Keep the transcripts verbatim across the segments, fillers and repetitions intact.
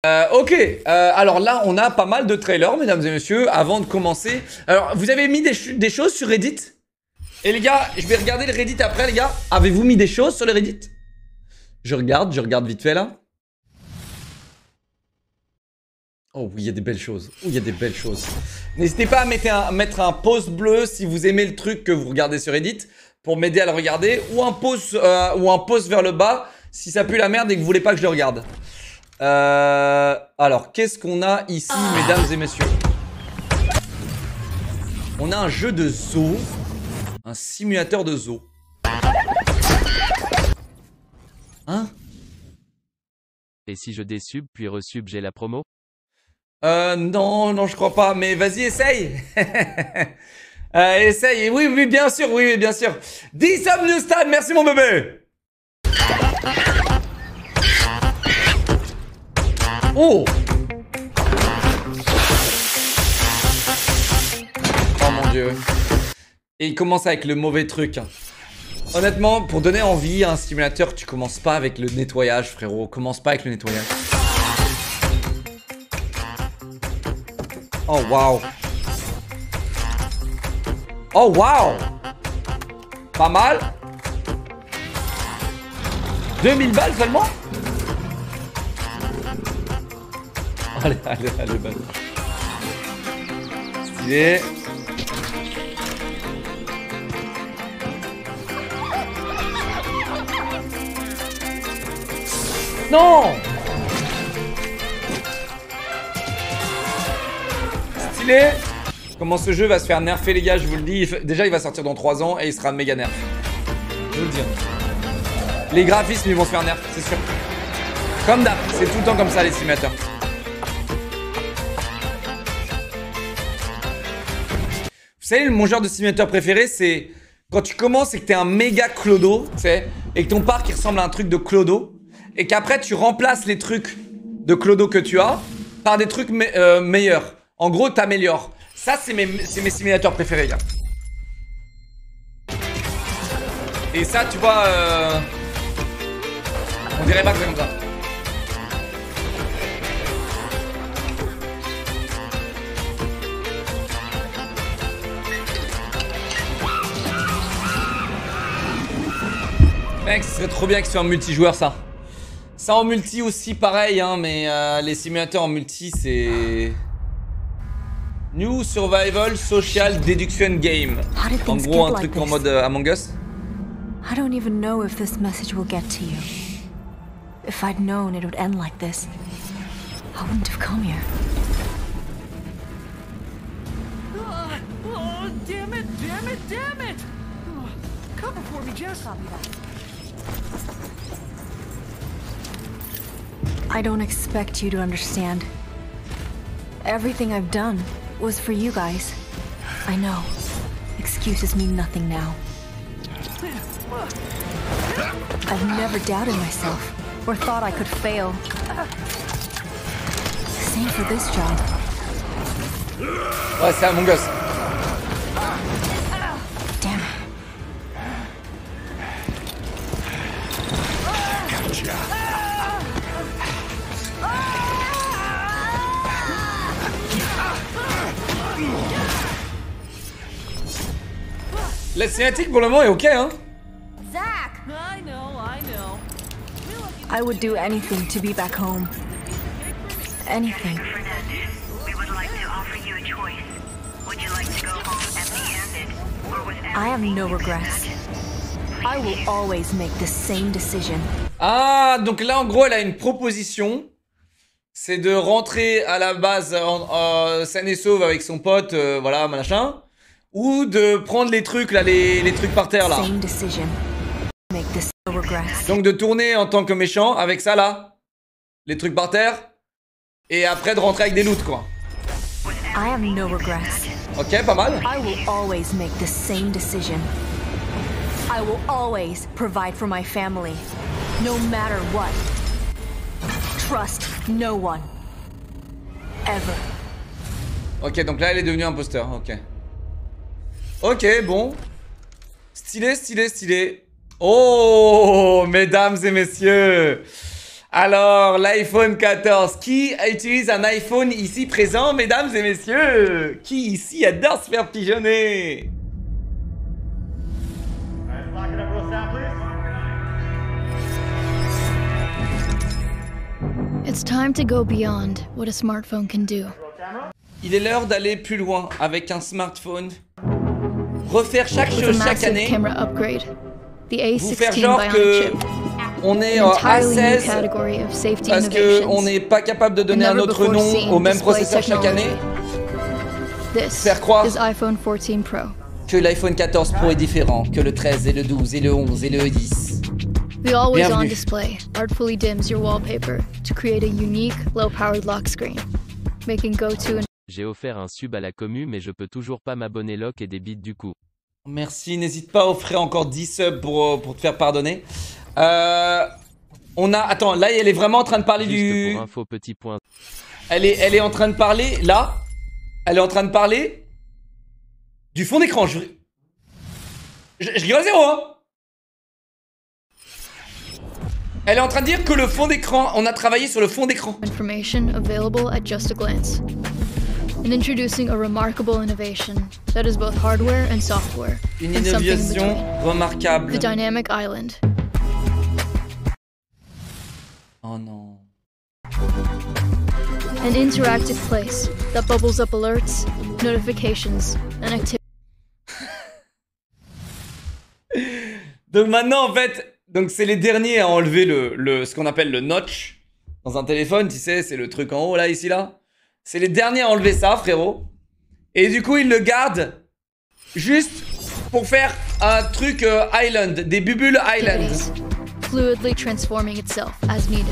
Euh, ok, euh, alors là on a pas mal de trailers mesdames et messieurs. Avant de commencer, alors vous avez mis des, des choses sur Reddit? Et les gars, je vais regarder le Reddit après les gars. Avez-vous mis des choses sur le Reddit? Je regarde, je regarde vite fait là. Oh oui, il y a des belles choses. Oh, il y a des belles choses. N'hésitez pas à mettre un, mettre un pouce bleu si vous aimez le truc que vous regardez sur Reddit pour m'aider à le regarder, ou un pouce euh, ou un pouce vers le bas si ça pue la merde et que vous voulez pas que je le regarde. Euh, alors, qu'est-ce qu'on a ici, mesdames et messieurs? On a un jeu de zoo. Un simulateur de zoo. Hein? Et si je désub puis resub, j'ai la promo? Euh, non, non, je crois pas. Mais vas-y, essaye. euh, essaye. Oui, oui, bien sûr, oui, oui, bien sûr. dix subs New Stan, merci mon bébé. Oh. Oh mon dieu. Et il commence avec le mauvais truc. Honnêtement, pour donner envie à un simulateur, tu commences pas avec le nettoyage, frérot. Commence pas avec le nettoyage. Oh waouh. Oh waouh. Pas mal. deux mille balles seulement. Allez, allez, allez, allez. Stylé. Non. Stylé. Comment ce jeu va se faire nerfer les gars, je vous le dis. Déjà il va sortir dans trois ans et il sera méga nerf. Je vous le dis. Les graphismes ils vont se faire nerf, c'est sûr. Comme d'hab, c'est tout le temps comme ça les simulateurs. Vous savez, mon genre de simulateur préféré, c'est quand tu commences et que t'es un méga clodo, tu sais, et que ton parc il ressemble à un truc de clodo, et qu'après tu remplaces les trucs de clodo que tu as par des trucs me euh, meilleurs. En gros, t'améliores. Ça, c'est mes, mes simulateurs préférés, gars. Et ça, tu vois, euh... on dirait pas que c'est comme ça. Mec, ce serait trop bien que ce soit en multijoueur, ça. Ça en multi aussi, pareil, hein, mais euh, les simulateurs en multi, c'est... New Survival Social Deduction Game. En gros, un truc en mode euh, Among Us. I don't even know if this message will get to you. If I'd known it would end like this, I wouldn't have come here. Oh, oh damn it, damn it, damn it! Oh, cover for me, Jess. Copy that. I don't expect you to understand. Everything I've done was for you guys. I know. Excuses mean nothing now. I've never doubted myself or thought I could fail. Same for this job. Ouais, c'est Among Us. Damn it. La cinématique pour le moment est ok, hein. Zach! I know, I know. I would do anything to be back home. Anything. We would like to offer you a choice. Would you like to go home empty-handed or with I have no regrets. I will always make the same decision. Ah, donc là en gros elle a une proposition. C'est de rentrer à la base en, en, saine et sauve avec son pote, euh, voilà, machin. Ou de prendre les trucs là, les, les trucs par terre là. Same decision. Make this no regrets. Donc de tourner en tant que méchant avec ça là. Les trucs par terre. Et après de rentrer avec des loots quoi. I have no regrets. Ok, pas mal. I will always make the same decision. I will always provide for my family, no matter what. Trust no one. Ever. Ok, donc là elle est devenue imposteur, ok. Ok, bon. Stylé, stylé, stylé. Oh, mesdames et messieurs. Alors, l'iPhone quatorze. Qui utilise un iPhone ici présent, mesdames et messieurs? Qui ici adore se faire pigeonner? It's time to go beyond what a smartphone can do. Il est l'heure d'aller plus loin avec un smartphone. Refaire chaque With a chose chaque massive année. camera upgrade, the A Vous faire sixteen genre Bionic que chip, on est an en A entirely new seize category of safety parce que innovations, on n'est pas capable de donner and un never autre before nom seen au même display processeur chaque année. technology. This Faire croire is iPhone fourteen Pro. Que l'iPhone quatorze Pro est différent que le treize et le douze et le onze et le dix. The always-on Bienvenue. display artfully dims your wallpaper to create a unique, low-powered lock screen, making go-to and J'ai offert un sub à la commu mais je peux toujours pas m'abonner lock et des bits du coup. Merci, n'hésite pas à offrir encore dix subs pour, pour te faire pardonner. Euh, on a... Attends, là elle est vraiment en train de parler Juste du... pour info petit point. Elle est, elle est en train de parler, là, elle est en train de parler du fond d'écran. Je... Je, je rigole zéro, hein. Elle est en train de dire que le fond d'écran, on a travaillé sur le fond d'écran. information available at just a glance. And introducing a remarkable innovation that is both hardware and software, Une and something in innovation between. remarquable. The Dynamic Island. Oh non. An interactive place that bubbles up alerts, notifications, and activities. Donc maintenant, en fait, donc c'est les derniers à enlever le, le ce qu'on appelle le notch dans un téléphone, tu sais, c'est le truc en haut là, ici là. C'est les derniers à enlever ça, frérot. Et du coup, ils le gardent juste pour faire un truc euh, Island, des bubules Island. Fluidly transforming itself as needed.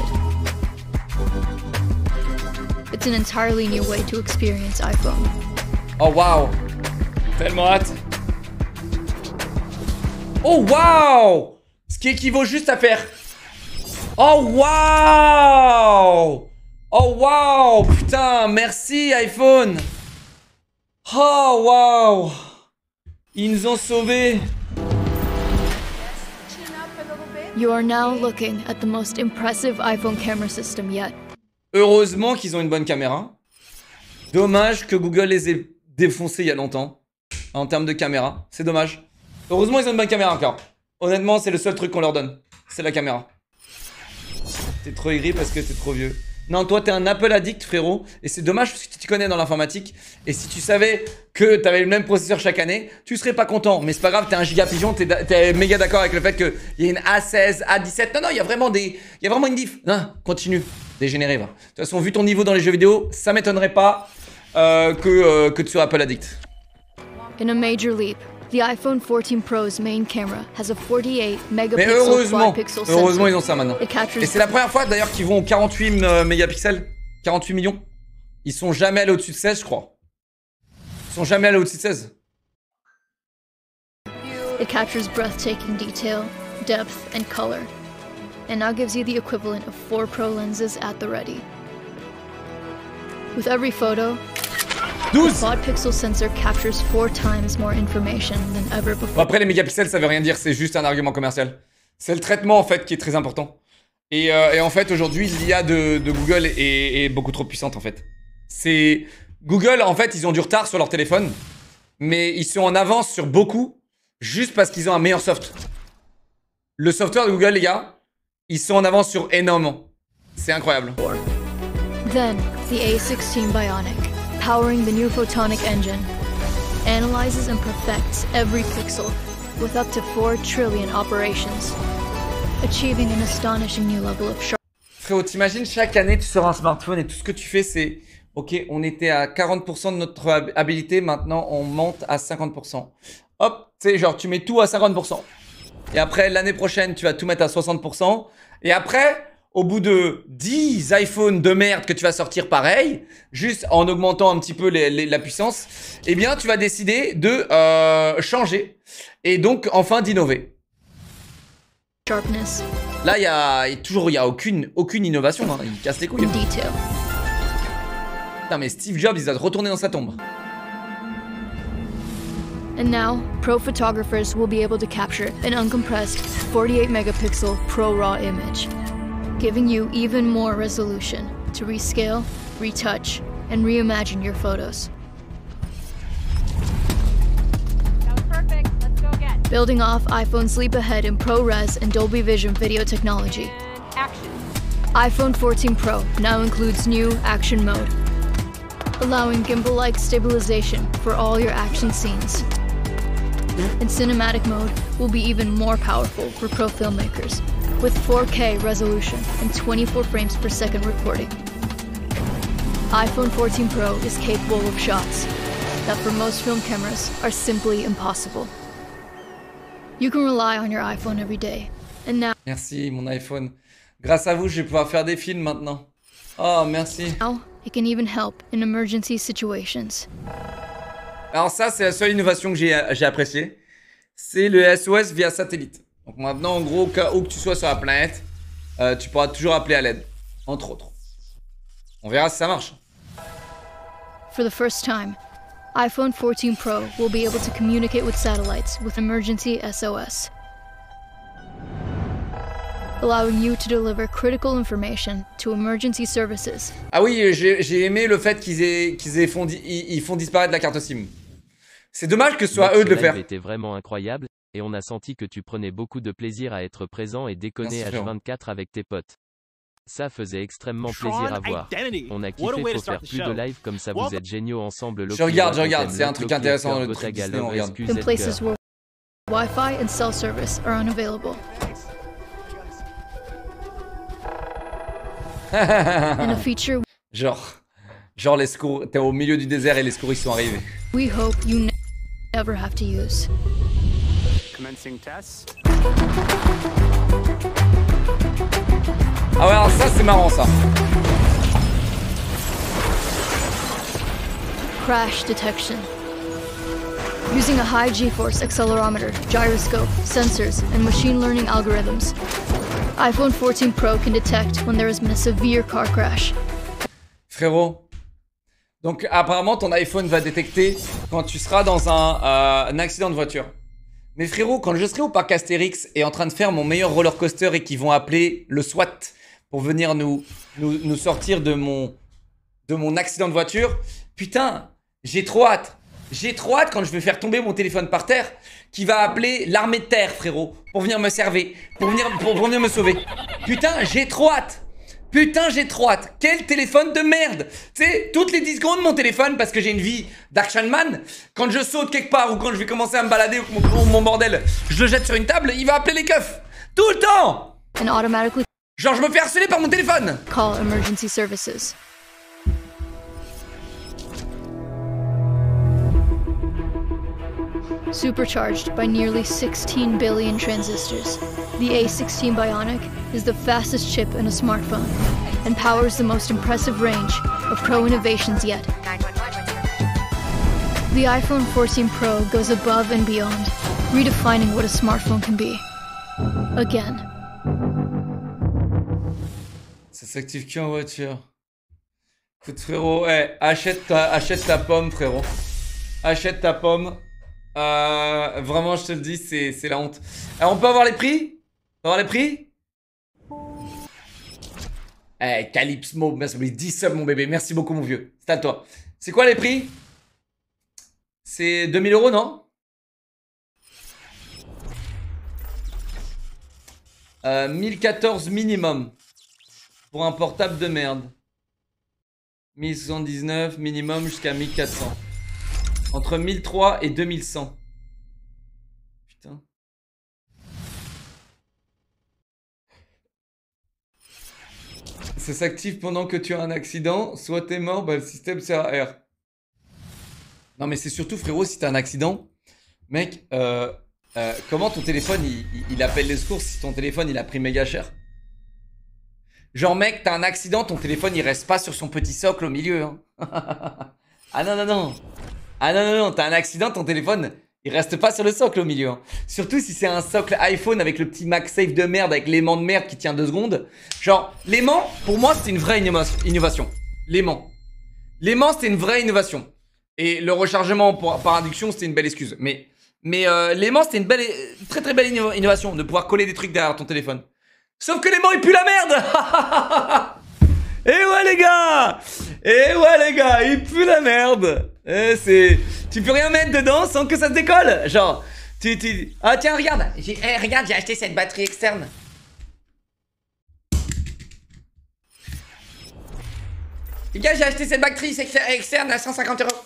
It's an entirely new way to experience iPhone. Oh waouh, tellement hâte. Oh waouh, ce qui équivaut juste à faire. Oh waouh. Oh waouh, putain, merci iPhone. Oh waouh, ils nous ont sauvés. You are now looking at the most impressive iPhone camera system yet. Heureusement qu'ils ont une bonne caméra. Dommage que Google les ait défoncés il y a longtemps en termes de caméra. C'est dommage. Heureusement ils ont une bonne caméra encore. Honnêtement, c'est le seul truc qu'on leur donne. C'est la caméra. T'es trop aigri parce que t'es trop vieux. Non, toi t'es un Apple addict, frérot. Et c'est dommage parce que tu t'y connais dans l'informatique. Et si tu savais que t'avais le même processeur chaque année, tu serais pas content. Mais c'est pas grave, t'es un giga pigeon, t'es, t'es méga d'accord avec le fait qu'il y a une A seize, A dix-sept. Non, non, il y a vraiment des. Il y a vraiment une diff. Non, continue. Dégénéré, va. De toute façon, vu ton niveau dans les jeux vidéo, ça m'étonnerait pas euh, que, euh, que tu sois Apple addict. In a major leap, the iPhone fourteen Pro's main camera has a forty-eight Mais megapixel heureusement, quad-pixel heureusement sensor. ils ont ça maintenant. It captures Et c'est la première fois d'ailleurs qu'ils vont aux quarante-huit euh, mégapixels, quarante-huit millions. Ils sont jamais allés au-dessus de seize, je crois. Ils sont jamais allés au-dessus de seize. It captures breathtaking detail, depth, and color, and now gives you the equivalent of four Pro lenses at the ready. With every photo, the douze. quad pixel sensor captures four times more information than ever Bon, before. après les mégapixels ça veut rien dire, c'est juste un argument commercial. C'est le traitement en fait qui est très important. Et, euh, et en fait aujourd'hui l'I A de, de Google est, est beaucoup trop puissante en fait. C'est Google en fait ils ont du retard sur leur téléphone, mais ils sont en avance sur beaucoup juste parce qu'ils ont un meilleur soft. Le software de Google les gars, ils sont en avance sur énormément. C'est incroyable. Then, the A sixteen Bionic, powering the new photonic engine, analyzes and perfects every pixel with up to four trillion operations, achieving an astonishing new level of sharpness. Frérot, t'imagines chaque année tu sors un smartphone et tout ce que tu fais c'est ok, on était à quarante pour cent de notre hab- habilité, maintenant on monte à cinquante pour cent. Hop, tu sais, genre tu mets tout à cinquante pour cent. Et après l'année prochaine tu vas tout mettre à soixante pour cent. Et après, au bout de dix iPhones de merde que tu vas sortir pareil, juste en augmentant un petit peu les, les, la puissance, eh bien tu vas décider de euh, changer et donc enfin d'innover. Sharpness Là, il y a, y a toujours, il y a aucune, aucune innovation. Hein. Il casse les couilles. and detail. Putain, mais Steve Jobs, il va retourner dans sa tombe. And now, pro photographers will be able to capture an uncompressed forty-eight megapixel Pro RAW image, giving you even more resolution to rescale, retouch, and reimagine your photos. That was perfect. Let's go again. Building off iPhone's leap ahead in ProRes and Dolby Vision video technology, And action. iPhone fourteen Pro now includes new Action Mode, allowing gimbal-like stabilization for all your action scenes. And Cinematic Mode will be even more powerful for pro filmmakers, with four K resolution and twenty-four frames per second recording. iPhone fourteen Pro is capable of shots that for most film cameras are simply impossible. You can rely on your iPhone every day, and now Merci mon iPhone. Grâce à vous, je vais pouvoir faire des films maintenant. Oh, merci. it can even help in emergency situations. Alors ça, c'est la seule innovation que j'ai j'ai appréciée. C'est le S O S via satellite. Donc maintenant, en gros, au cas où que tu sois sur la planète, euh, tu pourras toujours appeler à l'aide, entre autres. On verra si ça marche. For the first time, iPhone fourteen Pro will be able to communicate with satellites with emergency S O S, allowing you to deliver critical information to emergency services. Ah oui, j'ai j'ai aimé le fait qu'ils aient, qu'ils aient font, di- ils, ils font disparaître la carte SIM. C'est dommage que ce soit Mec, eux de ce le faire. live était vraiment incroyable, et on a senti que tu prenais beaucoup de plaisir à être présent et déconner Merci, H vingt-quatre avec tes potes. Ça faisait extrêmement plaisir à voir. On a kiffé, faut faire plus de live comme ça, vous êtes géniaux ensemble. Je regarde, je regarde, c'est un truc intéressant, le truc Disney, on regarde. In places where Wi-Fi and cell service are unavailable. And a feature Genre, genre les secours, t'es au milieu du désert et les secours ils sont arrivés. we hope you ne- never have to use. Commencing tests. Ah ouais, alors ça c'est marrant ça. Crash detection. Using a high G-force accelerometer, gyroscope, sensors, and machine learning algorithms, iPhone fourteen Pro can detect when there has been a severe car crash. Frérot. Donc apparemment ton iPhone va détecter quand tu seras dans un, euh, un accident de voiture. Mais frérot, quand je serai au parc Astérix et en train de faire mon meilleur roller coaster et qu'ils vont appeler le SWAT pour venir nous, nous, nous sortir de mon, de mon accident de voiture, putain, j'ai trop hâte. J'ai trop hâte quand je vais faire tomber mon téléphone par terre qui va appeler l'armée de terre, frérot, pour venir me servir, pour venir, pour, pour venir me sauver. Putain, j'ai trop hâte. Putain, j'ai trop hâte. Quel téléphone de merde. Tu sais, toutes les dix secondes, mon téléphone, parce que j'ai une vie d'Action Man, quand je saute quelque part ou quand je vais commencer à me balader ou que mon, ou mon bordel, je le jette sur une table, il va appeler les keufs. Tout le temps. And automatically Genre, je me fais harceler par mon téléphone. call emergency services. Supercharged by nearly sixteen billion transistors, the A sixteen Bionic is the fastest chip in a smartphone and powers the most impressive range of Pro innovations yet. The iPhone fourteen Pro goes above and beyond, redefining what a smartphone can be. Again. Ça s'active que en voiture. Écoute, frérot, ouais, achète ta, achète ta pomme, frérot. Achète ta pomme. Euh, vraiment, je te le dis, c'est c'est la honte. Alors, on peut avoir les prix? On peut avoir les prix? Eh, Calypso, merci, dix subs, mon bébé. Merci beaucoup, mon vieux. C'est à toi. C'est quoi les prix? C'est deux mille euros, non? euh, mille quatorze minimum. Pour un portable de merde. mille soixante-dix-neuf minimum jusqu'à mille quatre cents. Entre mille trois et deux mille cent. Putain. Ça s'active pendant que tu as un accident. Soit t'es mort, bah le système sert à R. Non mais c'est surtout frérot, si t'as un accident, mec, euh, euh, comment ton téléphone il, il, il appelle les secours si ton téléphone il a pris méga cher? Genre mec, t'as un accident, ton téléphone il reste pas sur son petit socle au milieu. Hein. Ah non non non. Ah non non non, t'as un accident, ton téléphone il reste pas sur le socle au milieu. Hein. Surtout si c'est un socle iPhone avec le petit MagSafe de merde, avec l'aimant de merde qui tient deux secondes. Genre, l'aimant, pour moi c'est une vraie innovation. L'aimant. L'aimant c'est une vraie innovation. Et le rechargement pour, par induction c'était une belle excuse. Mais, mais euh, l'aimant c'était une belle, très très belle innovation de pouvoir coller des trucs derrière ton téléphone. Sauf que l'aimant il pue la merde. Et ouais les gars. Et ouais les gars, il pue la merde. Et c'est... Tu peux rien mettre dedans sans que ça se décolle. Genre, tu... tu... Ah tiens, regarde. J'ai... Eh, regarde, j'ai acheté cette batterie externe. Les gars, j'ai acheté cette batterie externe à cent cinquante euros.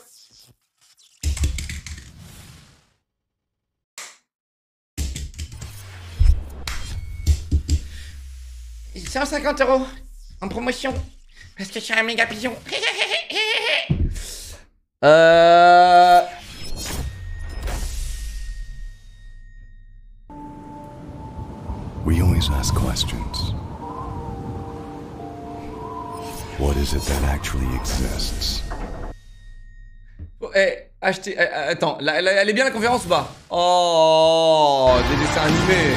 cent cinquante euros en promotion parce que je suis un méga pigeon. euh... We always ask questions. What is it that actually exists? Oh, eh, achetez... Eh, attends, la, la, elle est bien la conférence ou pas? Oh, des dessins animés.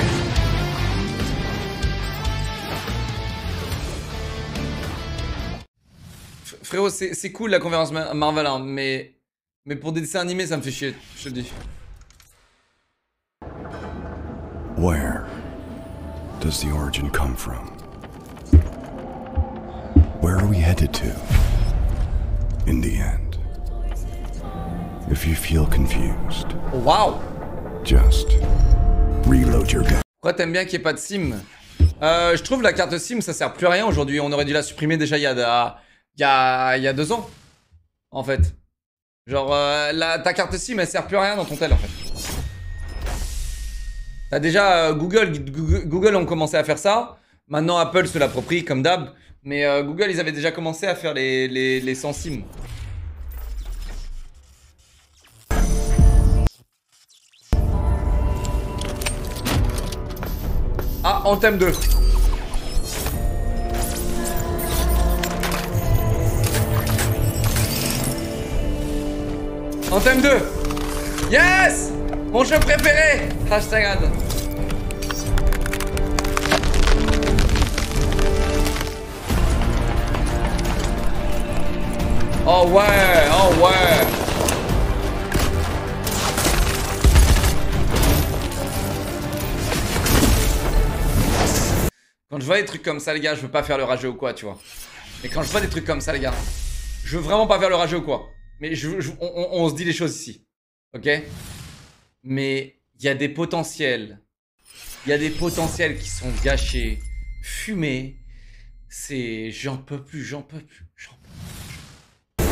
Frérot, c'est cool la conférence Marvel, hein, mais, mais pour des dessins animés, ça me fait chier, je te le dis. Where does the origin come from? Where are we headed to? In the end. If you feel confused. Wow. Just reload your gun. Pourquoi t'aimes bien qu'il n'y ait pas de sim? euh, Je trouve la carte sim, ça sert plus à rien aujourd'hui. On aurait dû la supprimer déjà il y a... Il y a, il y a deux ans, en fait. Genre, euh, la, ta carte SIM, elle sert plus à rien dans ton tel, en fait. T'as déjà euh, Google, Google, Google ont commencé à faire ça. Maintenant, Apple se l'approprie, comme d'hab. Mais euh, Google, ils avaient déjà commencé à faire les, les, les sans SIM. Ah, Anthem deux. Anthem deux. Yes. Mon jeu préféré. Hashtag ad. Oh ouais, oh ouais. Quand je vois des trucs comme ça les gars, je veux pas faire le rageux ou quoi, tu vois. Mais quand je vois des trucs comme ça les gars, je veux vraiment pas faire le rageux ou quoi. Mais je, je, on, on se dit les choses ici, ok? Mais il y a des potentiels, il y a des potentiels qui sont gâchés, fumés. C'est, j'en peux plus, j'en peux plus, j'en peux plus.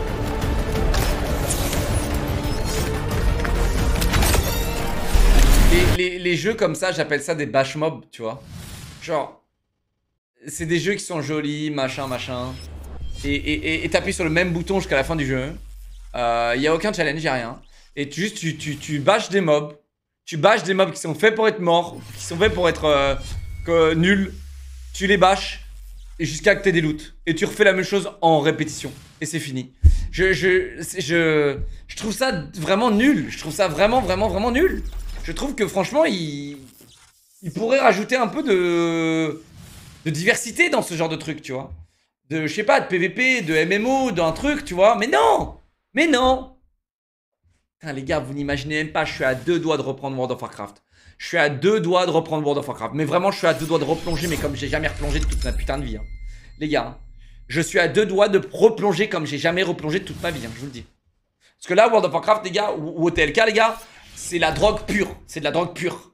Les, les, les jeux comme ça, j'appelle ça des bash mobs, tu vois? Genre, c'est des jeux qui sont jolis, machin, machin. Et et, et t'appuies sur le même bouton jusqu'à la fin du jeu. Il euh, n'y a aucun challenge, il n'y a rien. Et tu, juste tu, tu, tu bâches des mobs. Tu bâches des mobs qui sont faits pour être morts, qui sont faits pour être euh, que, nuls. Tu les bâches jusqu'à que tu aies des loots. Et tu refais la même chose en répétition. Et c'est fini. Je, je, je, je trouve ça vraiment nul. Je trouve ça vraiment, vraiment, vraiment nul. Je trouve que franchement, il, il pourrait rajouter un peu de, de diversité dans ce genre de truc, tu vois. De, je sais pas, de P V P, de M M O, d'un truc, tu vois. Mais non! Mais non! Putain, les gars, vous n'imaginez même pas, je suis à deux doigts de reprendre World of Warcraft. Je suis à deux doigts de reprendre World of Warcraft. Mais vraiment, je suis à deux doigts de replonger, mais comme j'ai jamais replongé de toute ma putain de vie. Hein. Les gars, hein, je suis à deux doigts de replonger comme j'ai jamais replongé de toute ma vie, hein, je vous le dis. Parce que là, World of Warcraft, les gars, ou, ou O T L K, les gars, c'est la drogue pure. C'est de la drogue pure.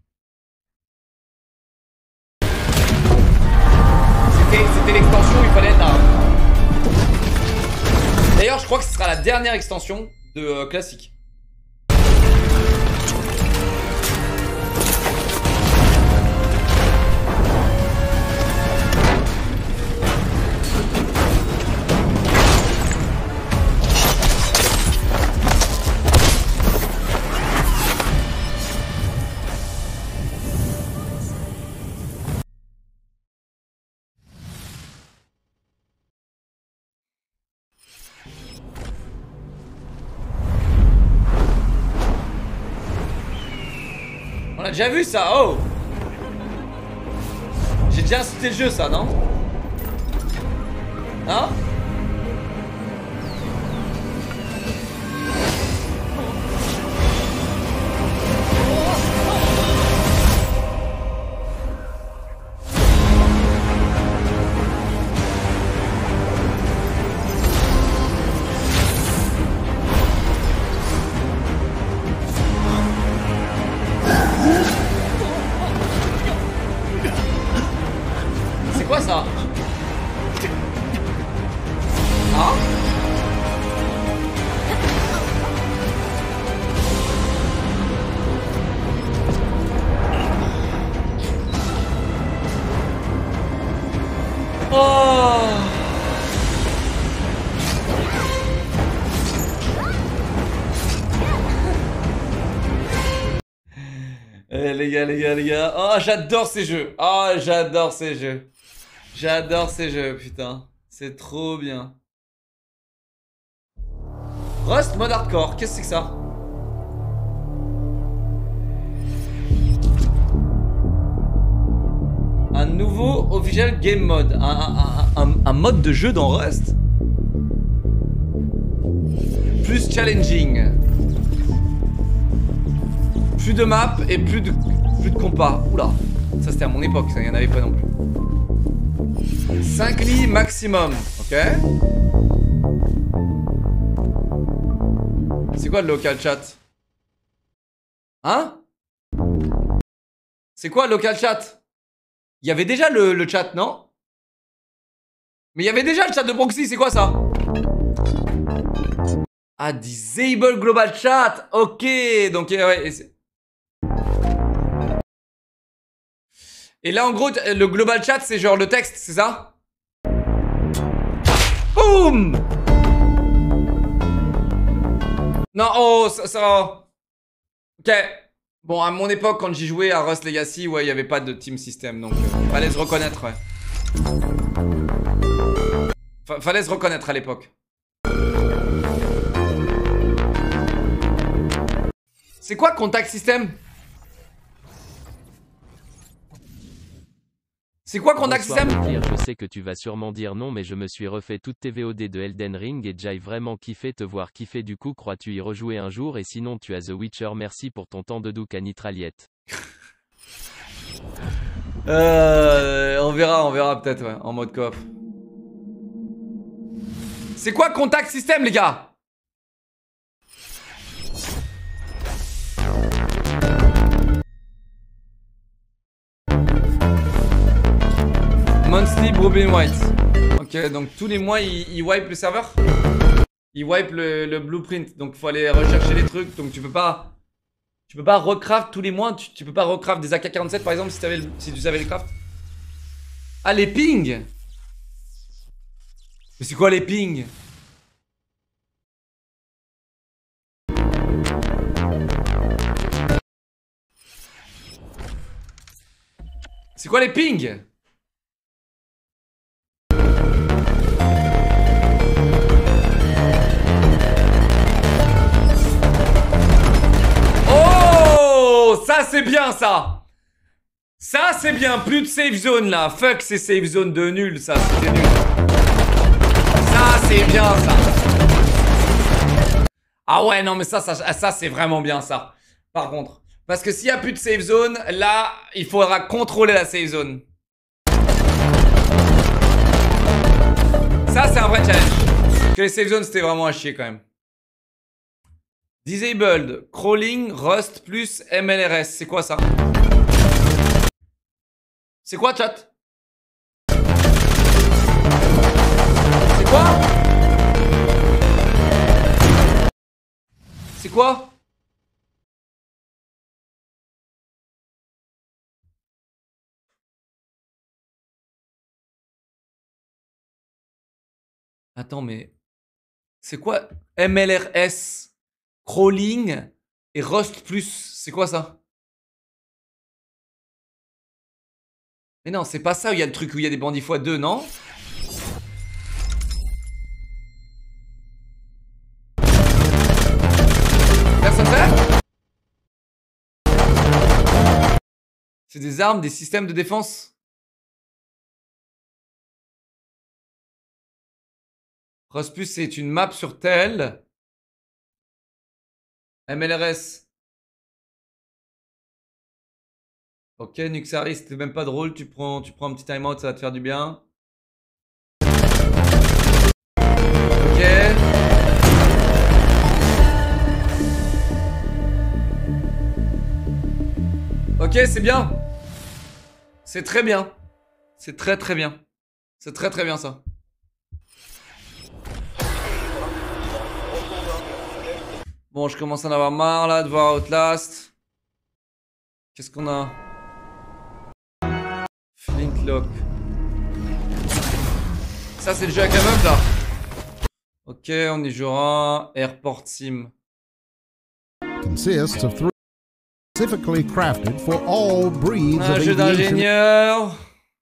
C'était l'extension où il fallait être là. D'ailleurs, je crois que ce sera la dernière extension de euh, classique. On a déjà vu ça, oh! J'ai déjà insulté le jeu, ça, non? Hein? Ah. Oh. Eh les gars, les gars, les gars. Oh, j'adore ces jeux. Oh, j'adore ces jeux. J'adore ces jeux, putain. C'est trop bien. Rust mode hardcore, qu'est-ce que c'est que ça? Un nouveau official game mode. Un, un, un, un mode de jeu dans Rust. Plus challenging. Plus de maps et plus de, plus de compas. Oula, ça c'était à mon époque, ça, il n'y en avait pas non plus. cinq lits maximum, ok. C'est quoi le local chat? Hein? C'est quoi le local chat? Il y avait déjà le, le chat, non? Mais il y avait déjà le chat de proxy, c'est quoi ça? Ah, disable global chat. Ok, donc ouais. Et là, en gros, le global chat, c'est genre le texte, c'est ça? Boum! Non, oh, ça, ça... Ok. Bon, à mon époque, quand j'y jouais à Rust Legacy, ouais, il n'y avait pas de team system, donc euh, fallait se reconnaître, ouais. F fallait se reconnaître à l'époque. C'est quoi contact system? C'est quoi contact Bonsoir, system? Leclerc, je sais que tu vas sûrement dire non, mais je me suis refait toutes tes V O D de Elden Ring et j'ai vraiment kiffé te voir kiffer. Du coup, crois-tu y rejouer un jour? Et sinon, tu as The Witcher. Merci pour ton temps de douk à Nitraliette. Euh, on verra, on verra peut-être, ouais, en mode coop. C'est quoi contact system, les gars? Monthly Robin White. Ok, donc tous les mois, il, il wipe le serveur? Il wipe le, le blueprint, donc il faut aller rechercher les trucs, donc tu peux pas... Tu peux pas recraft tous les mois, tu, tu peux pas recraft des A K quarante-sept par exemple si, avais le, si tu savais les craft. Ah, les pings. Mais c'est quoi les pings? C'est quoi les pings? Oh, ça c'est bien ça. Ça c'est bien, plus de safe zone là. Fuck ces safe zones de nul, ça c'était nul. Ça c'est bien ça. Ah ouais non mais ça, ça, ça c'est vraiment bien ça. Par contre. Parce que s'il n'y a plus de safe zone, là il faudra contrôler la safe zone. Ça c'est un vrai challenge. Parce que les safe zones c'était vraiment à chier quand même. Disabled, crawling, rust plus M L R S. C'est quoi ça? C'est quoi chat? C'est quoi? C'est quoi? Attends mais... C'est quoi M L R S? Crawling et Rust plus, c'est quoi ça? Mais non, c'est pas ça où il y a le truc où il y a des bandits fois deux, non? Personne fait? C'est des armes, des systèmes de défense. Rust plus, c'est une map sur tel. M L R S. Ok, Nuxari, c'était même pas drôle. Tu prends, tu prends un petit timeout, ça va te faire du bien. Ok. Ok, c'est bien. C'est très bien. C'est très très bien. C'est très très bien ça. Bon, je commence à en avoir marre là de voir Outlast. Qu'est-ce qu'on a? Flintlock. Ça, c'est le jeu avec la meuf là. Ok, on y jouera. Airport Sim. Consists of three specifically crafted for all breeds Un of jeu aviation. d'ingénieur.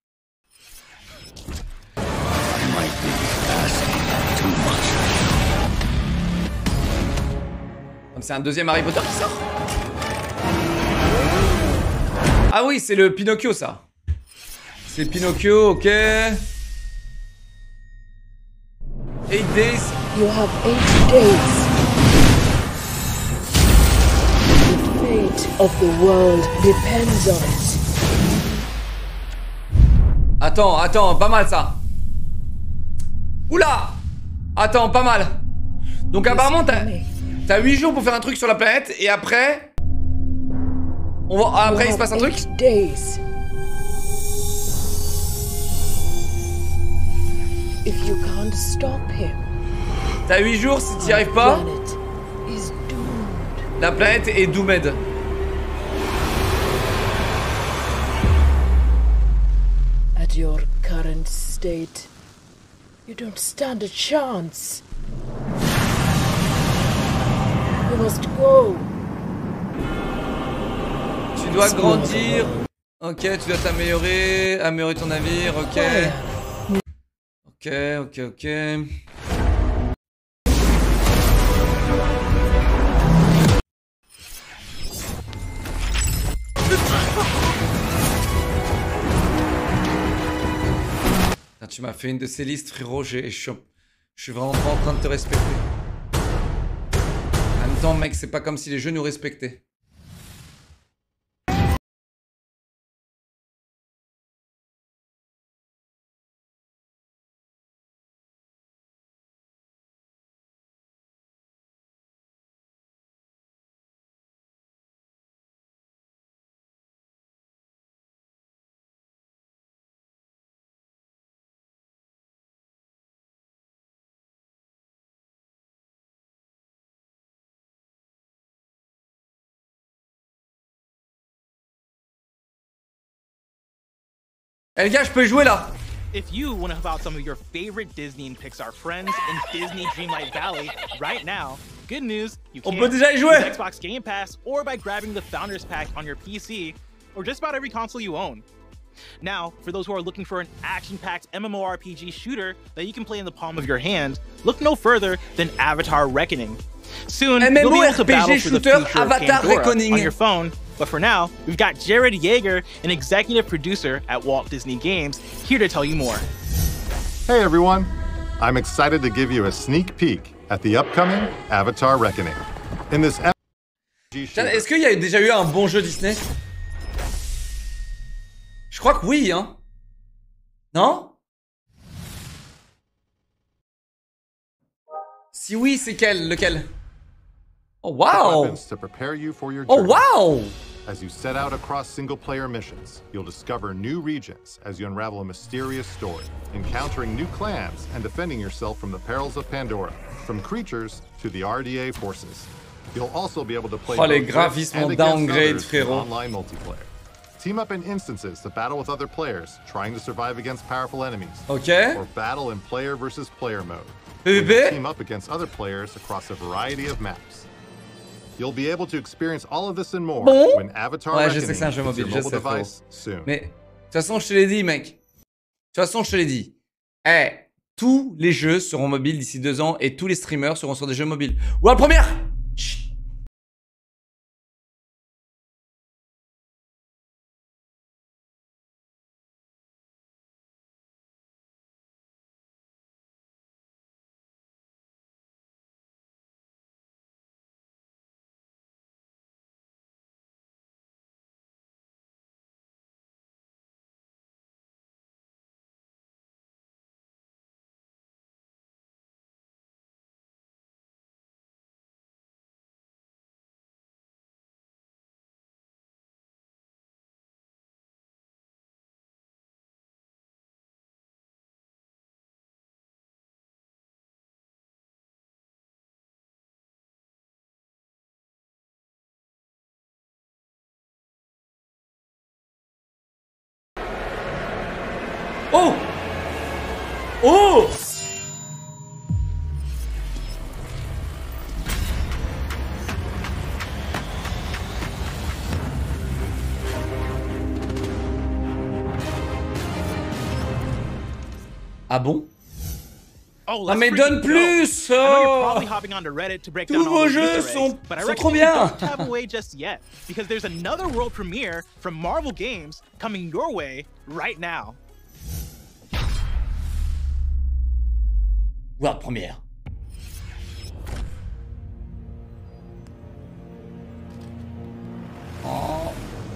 C'est un deuxième Harry Potter qui sort. Ah oui, c'est le Pinocchio ça. C'est Pinocchio, ok. Eight days. You have eight days. The fate of the world depends on it. Attends, attends, pas mal ça. Oula. Attends, pas mal. Donc apparemment t'as t'as huit jours pour faire un truc sur la planète et après on va après il se passe un truc. Days. If you can't stop him, t'as huit jours si t'y arrives pas. La planète est doomed. At your current state, you don't stand a chance. You must go. Tu dois grandir. Ok, tu dois t'améliorer, améliorer ton navire, ok. Ok, ok, ok. Ah, tu m'as fait une de ces listes, frérot, je suis, je suis vraiment pas en train de te respecter. En même temps, mec, c'est pas comme si les jeux nous respectaient. Eh les gars, je peux y jouer là. If you want to help out some of your favorite Disney and Pixar friends in Disney Dreamlight Valley right now, good news, you On can peut déjà y jouer. with Xbox Game Pass or by grabbing the Founders Pack on your P C or just about every console you own. Now, for those who are looking for an action-packed MMORPG shooter that you can play in the palm of your hand, look no further than Avatar Reckoning. Soon, you'll be able to battle for the future of Pandora on your phone, but for now, we've got Jared Yeager, an executive producer at Walt Disney Games, here to tell you more. Hey everyone, I'm excited to give you a sneak peek at the upcoming Avatar Reckoning. In this Est-ce qu'il y a déjà eu un bon jeu Disney? Je crois que oui, hein. Non? Si oui, c'est quel? Lequel? Oh wow! To prepare you for your Oh journey. wow! As you set out across single-player missions, you'll discover new regions as you unravel a mysterious story, encountering new clans and defending yourself from the perils of Pandora, from creatures to the R D A forces. You'll also be able to play oh, les both graphismes and en against downgrade, others in frérot. online multiplayer. Team up in instances to battle with other players, trying to survive against powerful enemies. Okay. Or battle in player versus player mode. P V P? Team up against other players across a variety of maps. You'll be able to experience all of this and more Bon. when Avatar Ouais, je Reckoning sais que c'est un jeu hits mobile, your je mobile sais, device soon. Mais, de toute façon, je te l'ai dit, mec. De toute façon, je te l'ai dit. Eh, tous les jeux seront mobiles d'ici deux ans et tous les streamers seront sur des jeux mobiles. Ou la première! Chut. Oh! Oh! Ah bon? Oh, ah mais donne plus! Oh. Tous vos jeux sont, sont trop bien! Yet, because there's another world premiere from Marvel Games coming your way right now. World premiere. Oh.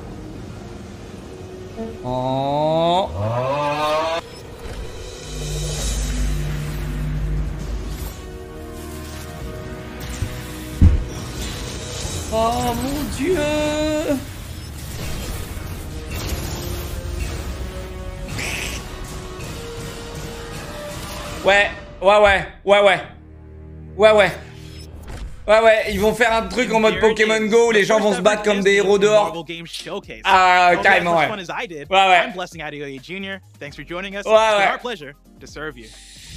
Oh. Oh. Oh mon Dieu! Ouais, ouais, ouais, ouais, ouais. Ouais, ouais. Ouais, ouais, ils vont faire un truc en mode Pokémon Go où les gens vont se battre comme des héros dehors. Ah, carrément, ouais. Ouais, ouais. Ouais, ouais.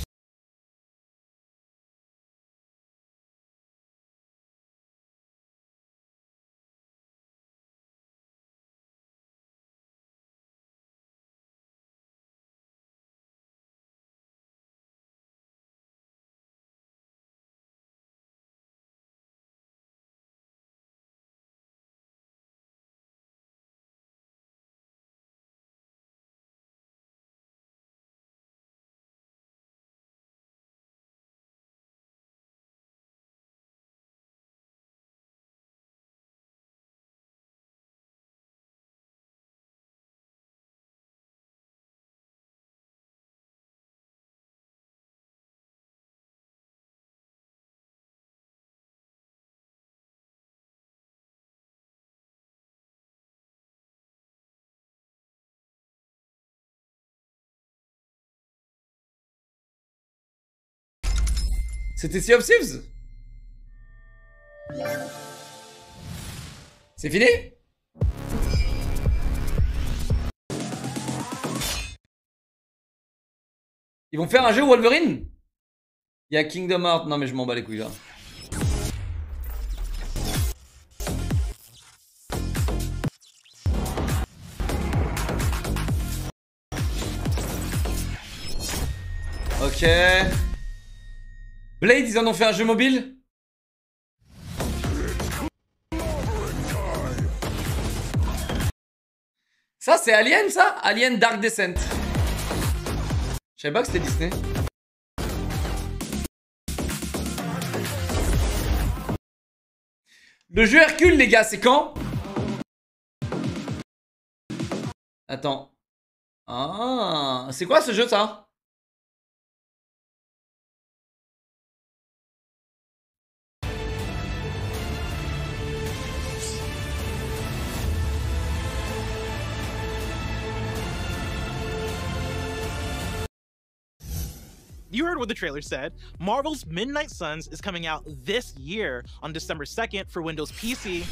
C'était Sea of Thieves? C'est fini? Ils vont faire un jeu Wolverine? Il y a Kingdom Hearts. Non mais je m'en bats les couilles là. Ok. Blade, ils en ont fait un jeu mobile? Ça, c'est Alien, ça? Alien Dark Descent. Je savais pas que c'était Disney. Le jeu Hercule, les gars, c'est quand? Attends. Ah, c'est quoi ce jeu, ça? You heard what the trailer said. Marvel's Midnight Suns is coming out this year on December second for Windows P C.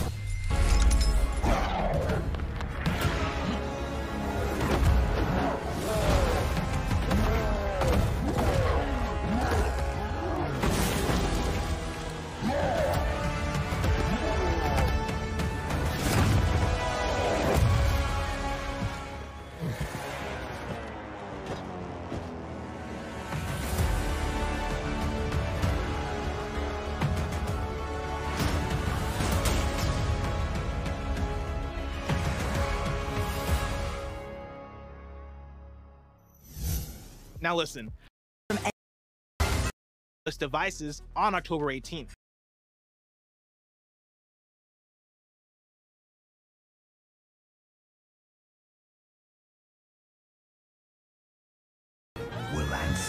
Now listen, devices on October eighteenth. Will answer.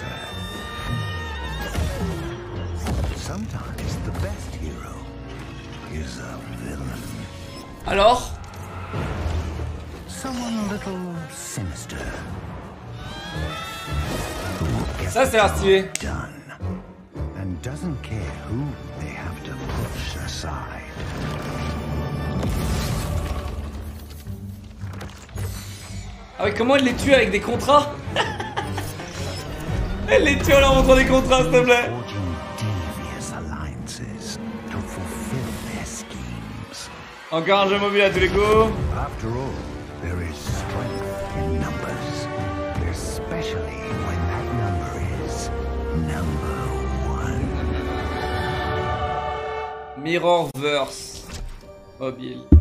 Sometimes the best hero is a villain. Alors? Someone a little sinister. Ça, c'est stylé. And doesn't care who they have to push aside. Ah oui, comment il les tue avec des contrats? Elle les tue en leur montrant des contrats, s'il te plaît. Encore un jeu mobile à tous les coups. After all, there is strength in numbers, especially when that number is number one. Mirrorverse mobile.